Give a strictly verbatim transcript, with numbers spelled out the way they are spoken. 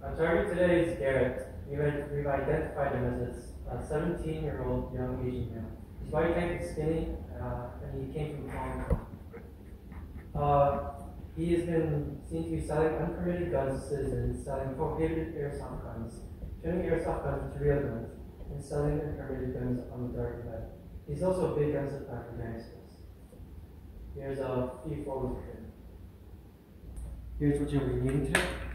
Our target today is Garrett. We've, we've identified him as a seventeen-year-old young Asian male. His body type is skinny, uh, and he came from Hong Kong. Uh, he has been seen to be selling unpermitted guns to citizens, selling prohibited airsoft guns, turning airsoft guns into real guns, and selling unpermitted guns on the dark web. He's also a big gun supplier for gangsters. Here's a few photos of him. Here's what you'll be needing today.